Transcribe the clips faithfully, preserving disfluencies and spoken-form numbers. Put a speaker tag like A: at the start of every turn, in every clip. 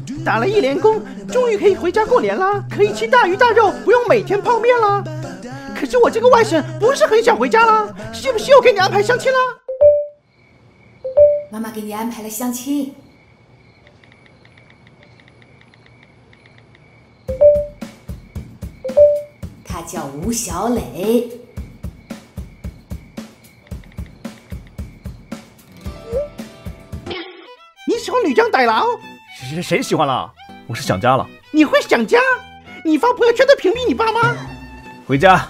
A: 打了一连工，终于可以回家过年啦，可以吃大鱼大肉，不用每天泡面啦。可是我这个外甥不是很想回家啦，是不是又给你安排相亲啦？
B: 妈妈给你安排了相亲。他叫吴小磊。
A: 你喜欢女将逮牢？
C: 谁谁喜欢了？我是想家了。
A: 你会想家？你发朋友圈都屏蔽你爸妈？
C: 回家。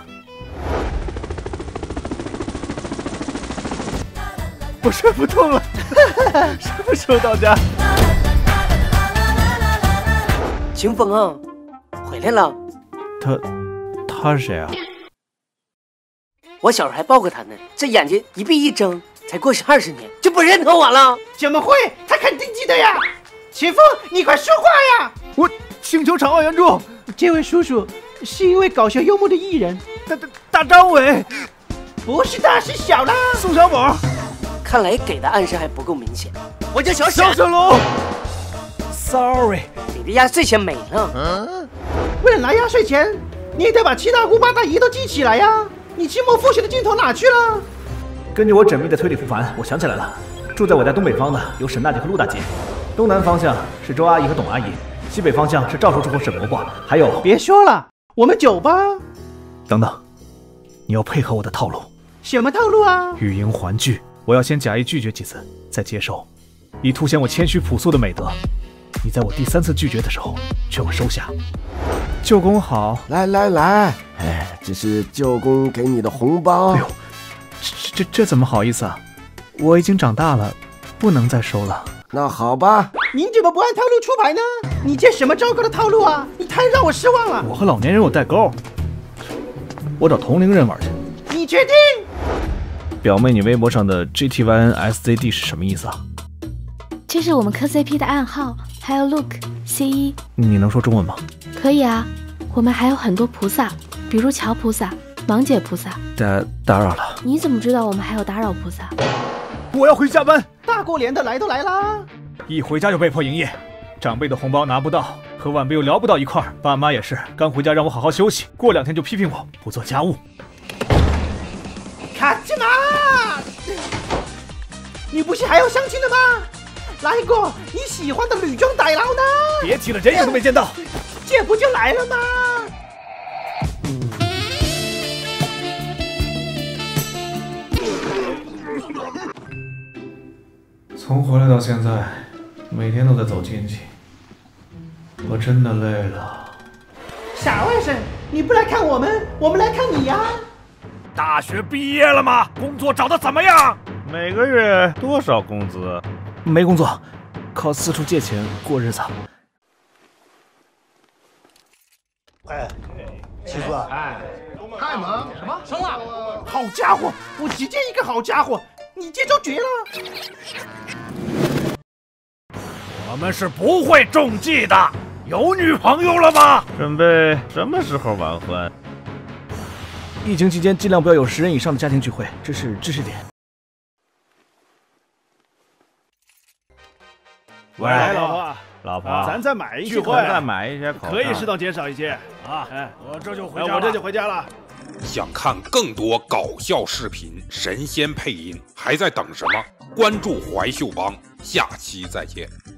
C: 我睡不动了，什么时候到家？
D: 秦风啊，回来了。
C: 他，他是谁啊？
D: 我小时候还抱过他呢，这眼睛一闭一睁，才过去二十年就不认得我了。
A: 怎么会？他肯定记得呀！秦风，你快说话呀！
C: 我请求场外援助。
A: 这位叔叔是一位搞笑幽默的艺人。
C: 大大大张伟，
A: 不是大是小啦。
C: 宋小宝。
D: 看来给的暗示还不够明显。我叫小沈。
C: 小沈龙。Sorry，
D: 你的压岁钱没了。
A: 嗯，为了拿压岁钱，你也得把七大姑八大姨都记起来呀。你期末复习的劲头哪去了？
C: 根据我缜密的推理复盘，我想起来了，住在我家东北方的有沈大姐和陆大姐，东南方向是周阿姨和董阿姨，西北方向是赵叔叔和沈伯伯，还有……
A: 别说了，我们酒吧。
C: 等等，你要配合我的套路。
A: 什么套路啊？
C: 语音还拒，我要先假意拒绝几次，再接受，以凸显我谦虚朴素的美德。你在我第三次拒绝的时候，劝我收下。舅公好，
E: 来来来，哎，这是舅公给你的红包。
C: 哎呦，这这这怎么好意思啊？我已经长大了，不能再收了。
E: 那好吧，
A: 您怎么不按套路出牌呢？你这什么糟糕的套路啊！你太让我失望了。
C: 我和老年人有代沟，我找同龄人玩去。
A: 你确定？
C: 表妹，你微博上的 G T Y N S Z D 是什么意思啊？
F: 这是我们磕 C P 的暗号，还有 Look C 一。
C: 你能说中文吗？
F: 可以啊，我们还有很多菩萨，比如乔菩萨、芒姐菩萨。
C: 打打扰了。
F: 你怎么知道我们还有打扰菩萨？
C: 我要回去加班。
A: 大过年的来都来啦，
C: 一回家就被迫营业，长辈的红包拿不到，和晚辈又聊不到一块儿，爸妈也是刚回家让我好好休息，过两天就批评我不做家务。
A: 卡芝麻，你不是还有相亲的吗？来一个你喜欢的女装逮牢呢？
C: 别提了，人影都没见到。
A: 这不就来了吗？
C: 从回来到现在，每天都在走亲戚，我真的累了。
A: 傻外甥，你不来看我们，我们来看你呀。
G: 大学毕业了吗？工作找的怎么样？
H: 每个月多少工资？
C: 没工作，靠四处借钱过日子。
I: 哎，七哥，哎，太忙，什么生了？
A: 好家伙，我直接一个好家伙，你这就绝了。
G: 我们是不会中计的。有女朋友了吗？
H: 准备什么时候完婚？
C: 疫情期间尽量不要有十人以上的家庭聚会，这是知识点。
H: 喂，
I: 老婆，
H: 老婆，
I: 咱再买一些，
H: 再买一些口罩，
I: 可以适当减少一些啊。
G: 哎，我这就回家了，
I: 我这就回家了。
J: 想看更多搞笑视频、神仙配音，还在等什么？关注怀秀帮，下期再见。